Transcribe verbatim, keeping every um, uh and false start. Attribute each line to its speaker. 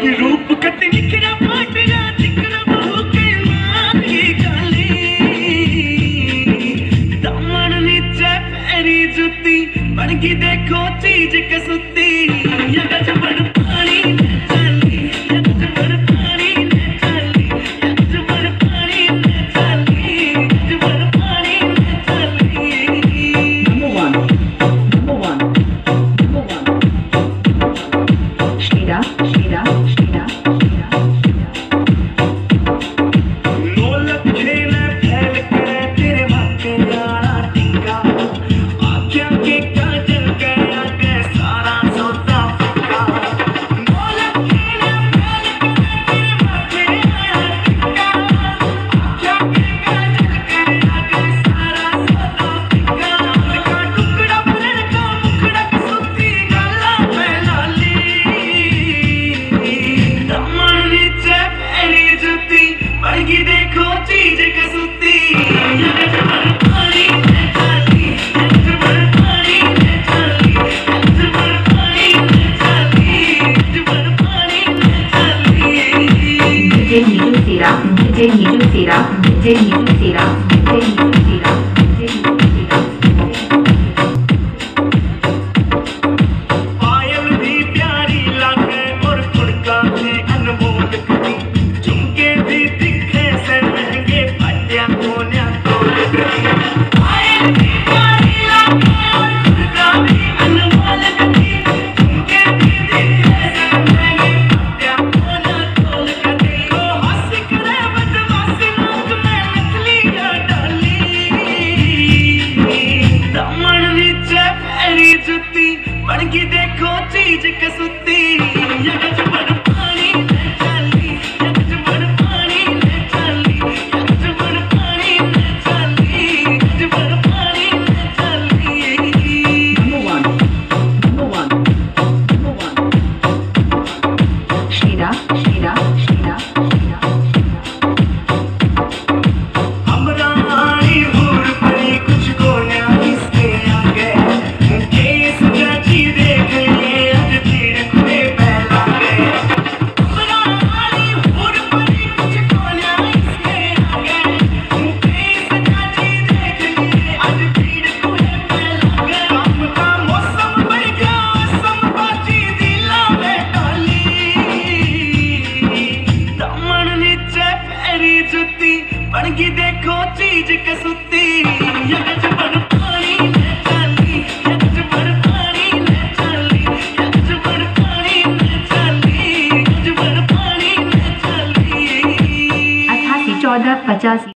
Speaker 1: रूप कति निखरा पाटरा चिकरा बहु के मारी काली दामन नीचे पैरी जुती बन की देखो चीज कसुती ये गजबड़ पानी में चली ये गजबड़ पानी में चली ये गजबड़ पानी में चली गजबड़ पानी में चली।
Speaker 2: Number one, number one, number one. Shira, Shira, Shira, Shira, Shira.
Speaker 1: लोलक खेले फैल करे तेरे माथे लाना टिका आँखों के काजल के आगे सारा सौदा फीका। लोलक खेले फैल करे तेरे माथे लाना टिका आँखों के काजल के आगे सारा सौदा फीका। का टुकड़ा फरन का मुखड़ा कसुती गला पे लाली दामन नीचे पैरी जुती बड़की देखो चीज कसुती ये गजबड़ पानी में चली ये गजबड़ पानी में चली ये गजबड़ पानी में चली गजबड़ पानी में चली।
Speaker 2: DJ Niju Sira, DJ Niju Sira, DJ Niju Sira, DJ Niju Sira, DJ Niju Sira.
Speaker 1: पायल भी प्यारी लागे और कुड़का है अनमोल कटी झुमके भी दिखे से महंगे पटिया कोन्या तोल गई। पायल भी प्यारी लागे और कुड़का भी अनमोल कटी झुमके भी दिखे से महंगे पटिया कोन्या तोल गई। ओ हंस करे बदमाश मुख में मछलियां डाली दामन नीचे पैरी जुती बड़की देखो चीज कसुती ये गजबड़ पानी में चली ये गजबड़ पानी में चली ये गजबड़ पानी में चली गजबड़ पानी में चली।
Speaker 2: Number one, number one, number one. Shira, Shira, Shira, Shira, Shira.
Speaker 1: Amrani हूर परी कुछ गोलियां इसके आगे मुझे इस चाची देख लिए आज भीड़ खुले फैला गए। अमरानी हूर परी कुछ गोलियां इसके आगे मुझे इस चाची देख लिए आज भीड़ खुले फैला गए। राम का मौसम बन गया संबाजी दिला में डाली दामन नीचे पैरी जुती बड़की देखो चीज कसुती ये गजबड़ पानी में चली ये गजबड़ पानी में चली ये गजबड़ पानी में चली गजबड़ पानी में चली।
Speaker 2: अठासी चौदह पचासी